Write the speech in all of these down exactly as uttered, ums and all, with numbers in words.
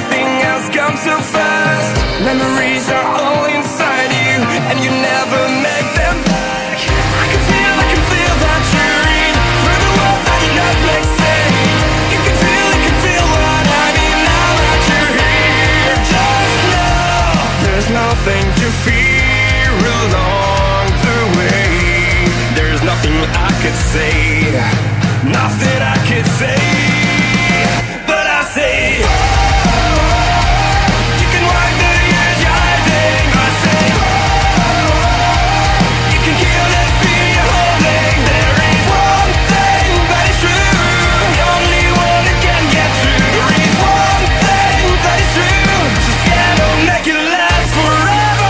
everything has come so fast. Memories are all inside you, and you never make them back. I can feel, I can feel that you're in through the world that you not make sense. You can feel, you can feel what I mean now that you're here. Just know there's nothing to fear along the way. There's nothing I could say, nothing I could say, but I say, you can wipe the years you're hiding. I say, you can kill the fear you're holding. There is one thing that is true, the only one that can get through. There is one thing that is true, just gotta make it last forever.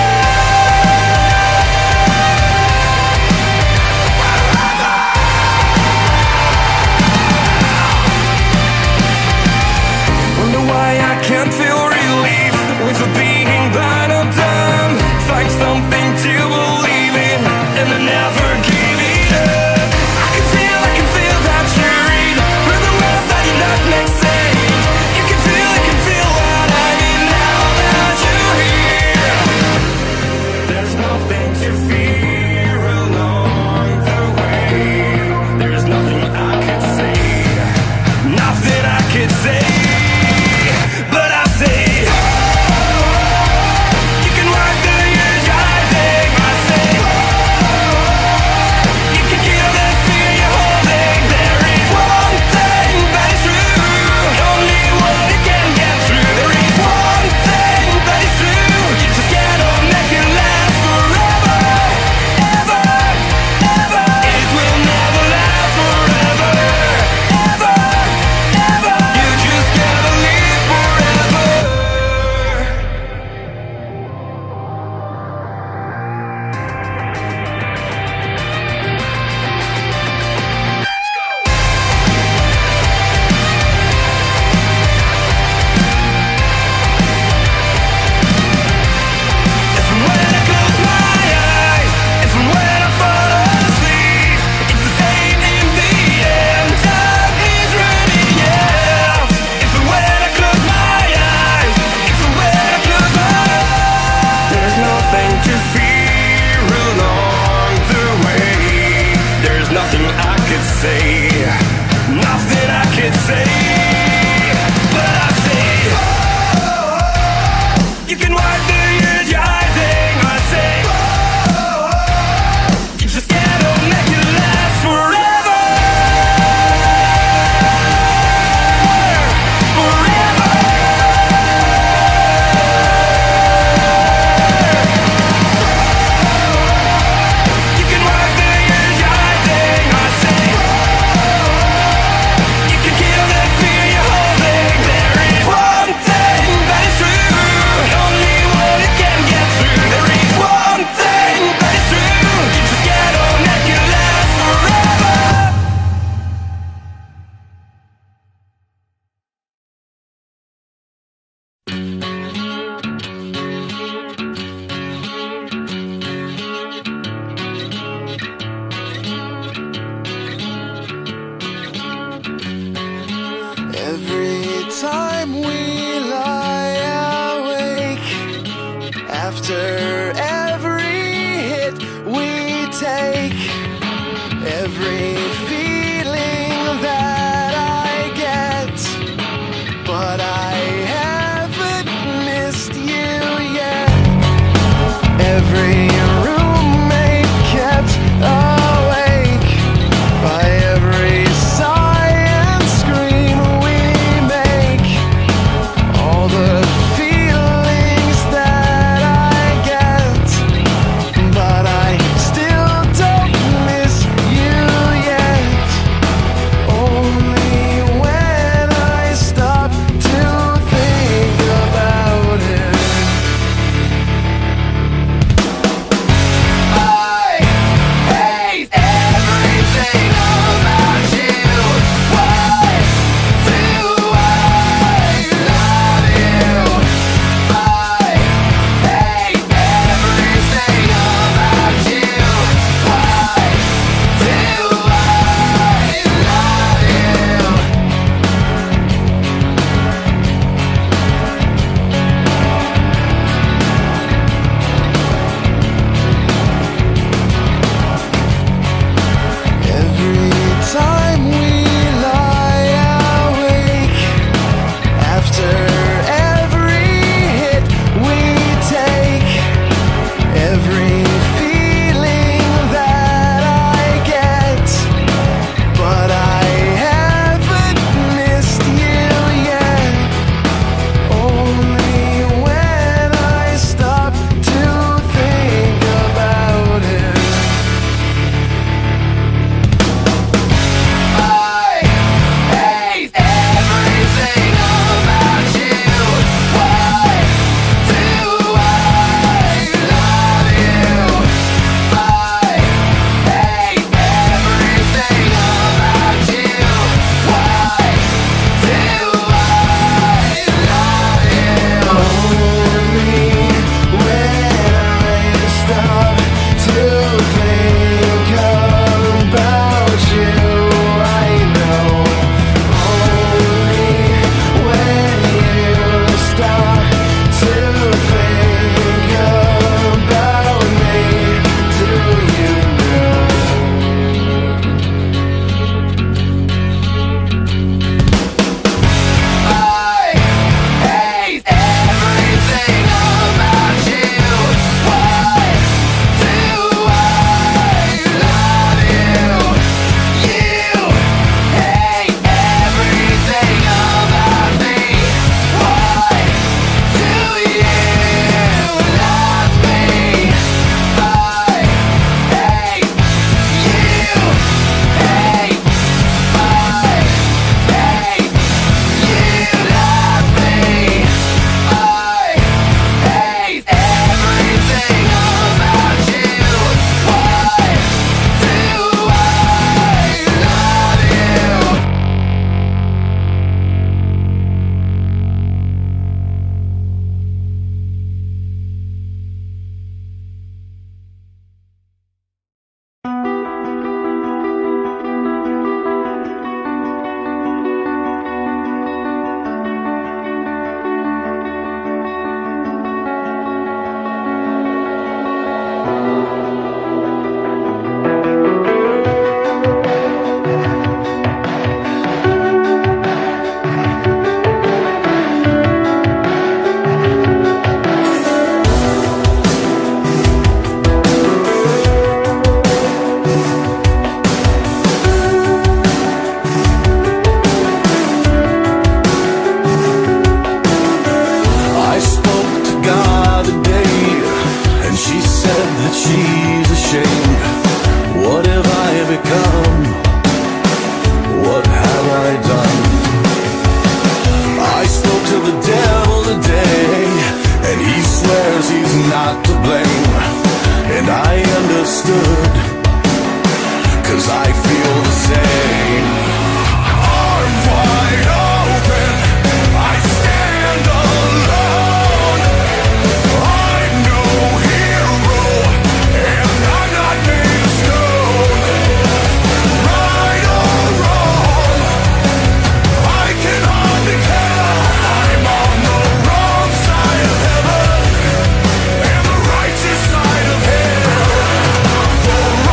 Wonder why I can't feel relief with the being that I'm done. Find something to believe in and then never give it up. I can feel, I can feel that you're in through the world that you not make sense. You can feel, you can feel what I mean now that you're here. There's nothing to fear along the way. There's nothing I could say, nothing I could say, but I say, you can wipe the years you're hiding. I say, you can kill the fear you're holding. There is one thing that is true, the only one that can get through. There is one thing that is true, you just gotta make it last forever, ever, ever. It will never last forever, ever, ever. You just gotta live forever. If and when I close my eyes, if and when I fall asleep, it's the same in the end. Time is running out. If and when I close my eyes, if and when I close my eyes, there's nothing to fear along the way. There's nothing I could say, nothing I could say, but I say, you can wipe the years you're hiding. I say, you just gotta make it last forever, forever. You can wipe the years you're hiding. I say, you can kill the fear you're holding. There is one thing that is true, the only one that can get through. There is one thing that is true, you just gotta make it last forever. Every time we lie awake, after every hit we take, every feeling that I get, but I haven't missed you yet. Every roommate kept awake by every sigh and scream we make. All the feelings that I get, but I still don't miss you yet. become? What have I done? I spoke to the devil today, and he swears he's not to blame. And I understood, 'cause I feel the same. Arms wide open, I stand alone. I'm no hero, and I'm not made of stone. Right or wrong, I can hardly tell. I'm on the wrong side of heaven and the righteous side of hell. For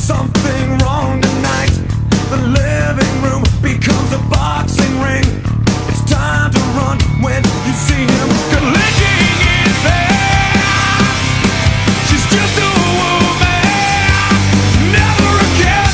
something wrong tonight. The living room becomes a boxing ring. It's time to run when you see him licking his hair. She's just a woman, never again.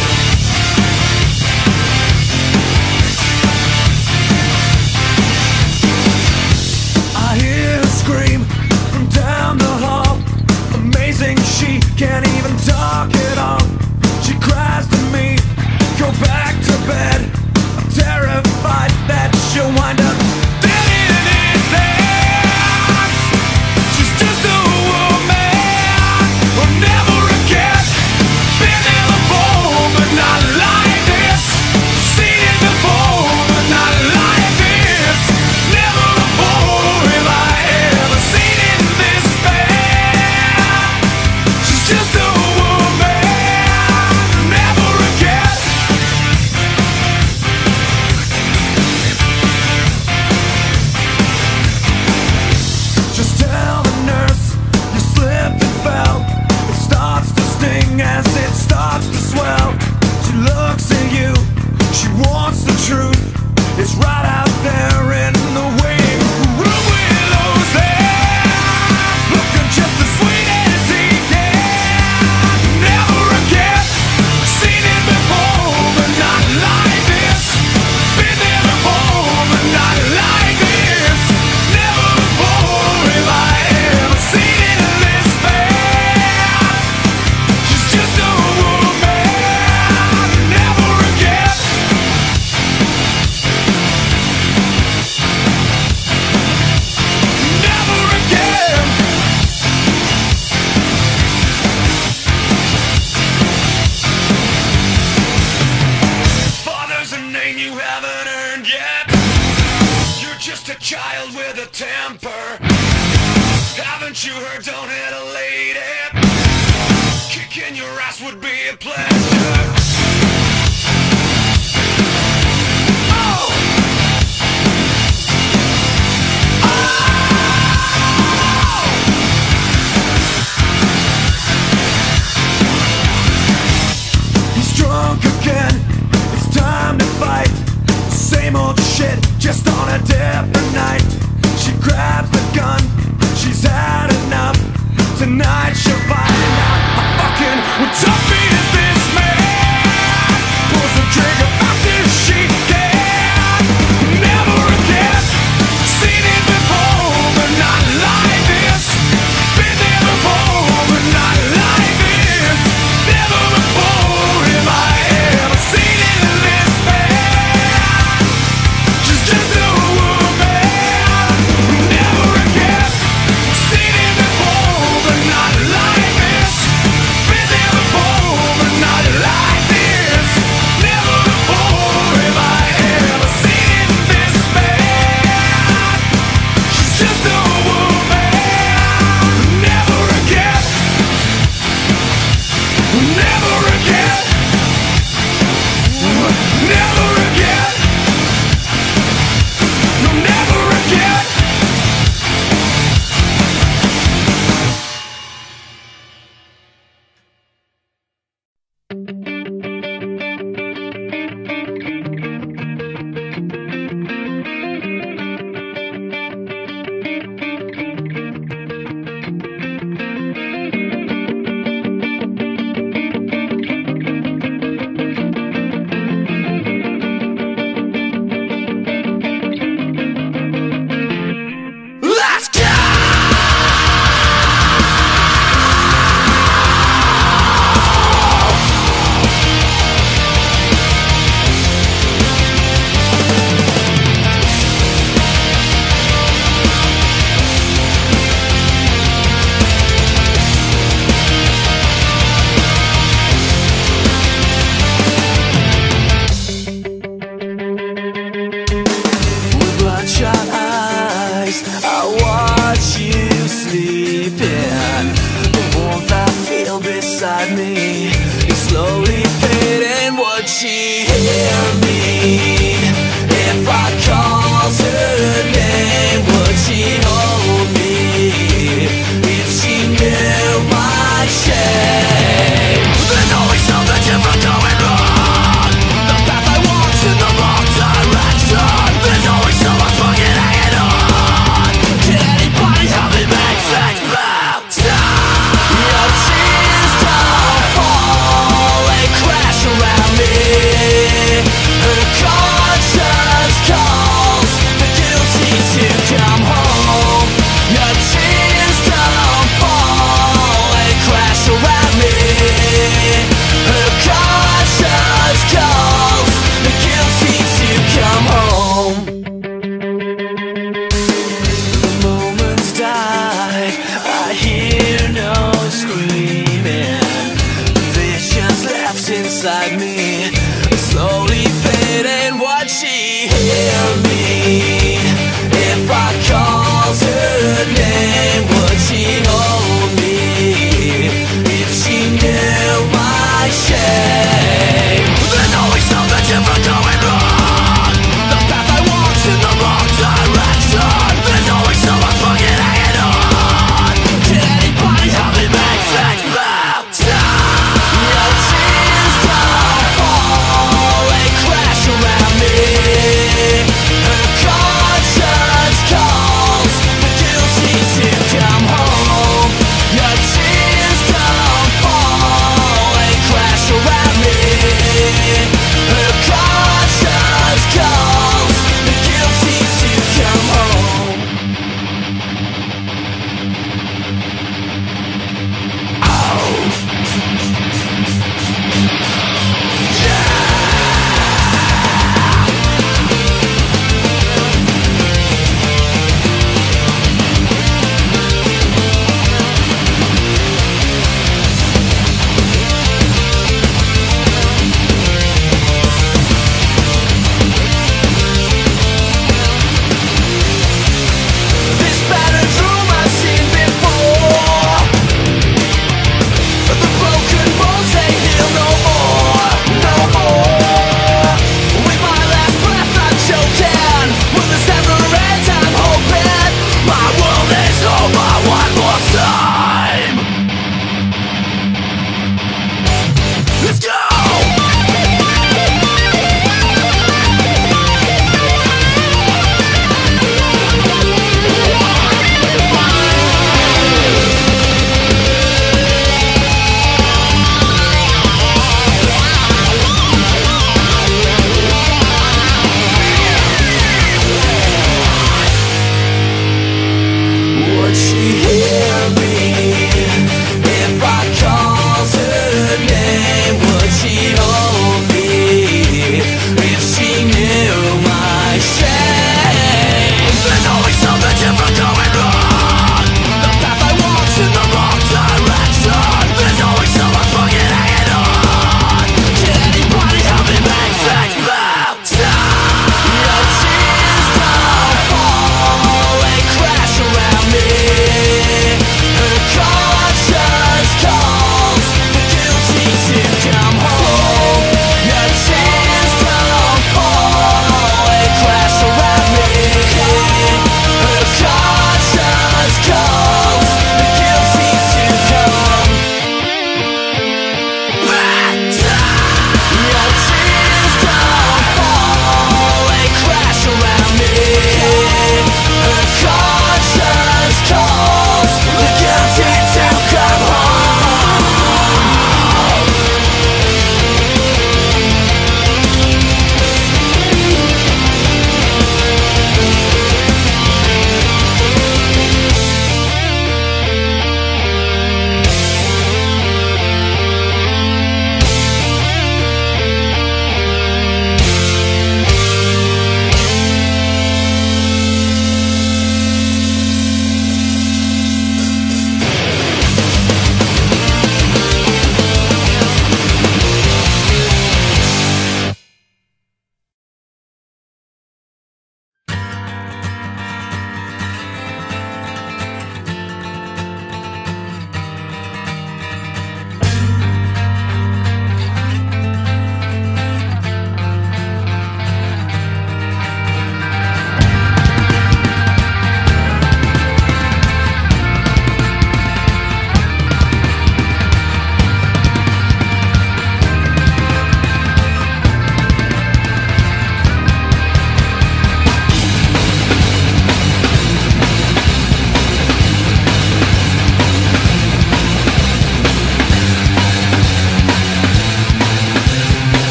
I hear her scream from down the hall. Amazing, she can't even talk at all. She cries to me, go back to bed. I'm terrified that she'll wind up dead in his hands. She's just a woman, will never again. Been there before, but not like this. Seen it before, but not like this. Never before have I ever seen it this bad. She's just a woman, never again. Just tell the nurse you slipped and fell. It starts to sting as it starts to swell. She looks at you, she wants the truth. It's right out there in the waiting room. Willow's hair, looking just as sweet as he can. Never again, seen it before, but not like this. Been there before, but not like this. Never before have I ever seen it this bad. She's just a woman, never again. Never again. Father's a name you haven't earned yet. You're just a child with a temper. Haven't you heard, don't hit a lady. Kicking your ass would be a pleasure. Oh! He's drunk again, it's time to fight. Same old shit, just on a different night. She grabs the gun, she's had enough. Tonight she'll find out how fucking tough is this man. Pulls the trigger fast as she can. Never again, seen it before, but not like this. Been there before, but not like this. Never before have I ever seen it this bad. She's just a woman, never again. Seen it before, but not like this. Been there before, but not like this. Never before have I ever seen it this bad. She's just a woman, never again. Never again. Never again. No, never again. Let's go! With bloodshot eyes, I watch you sleeping. The warmth I feel beside me is slowly fading. Would she hear me if I called her name? Would she hold me if she knew my shame? There's always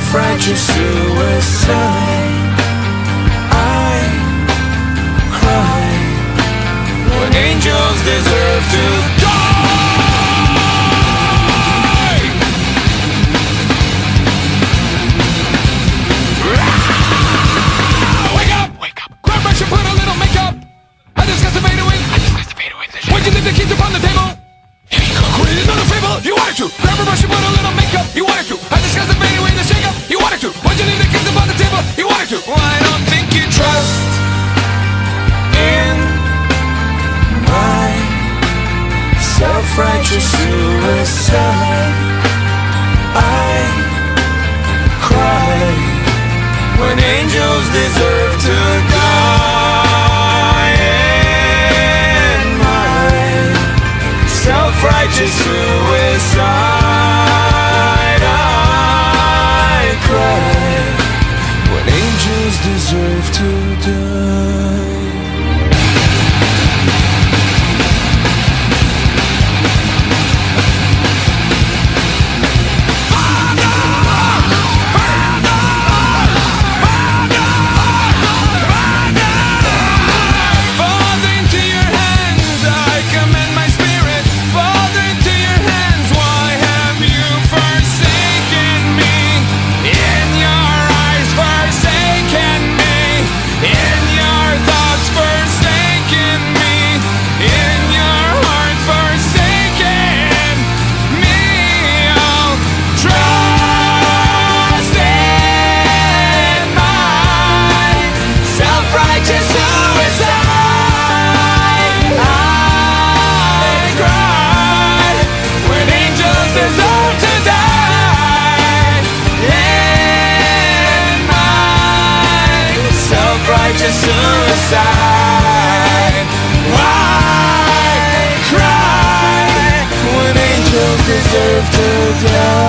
self-righteous suicide. I cry when angels deserve to die. Wake up! Wake up! Grab brush and put a little makeup. I discussed the fade away. I discussed the fade away. Why'd you leave the keys upon the table? Here you go. Quit another fable. You wanted to. Grab a brush and put a little makeup. You wanted to. I discussed the fade away, the shake up. You wanted to. Why'd you leave the keys upon the table? You wanted to. Well, I don't think you trust in my self-righteous suicide. I cry when angels deserve to die. In my self-righteous suicide, I cry when angels deserve to die. Suicide. Why cry when angels deserve to die?